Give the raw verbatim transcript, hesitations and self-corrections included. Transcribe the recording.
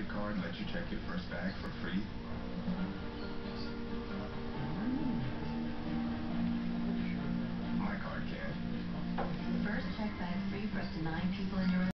card let you check your first bag for free? My card can't. First check bag free for up to nine people in your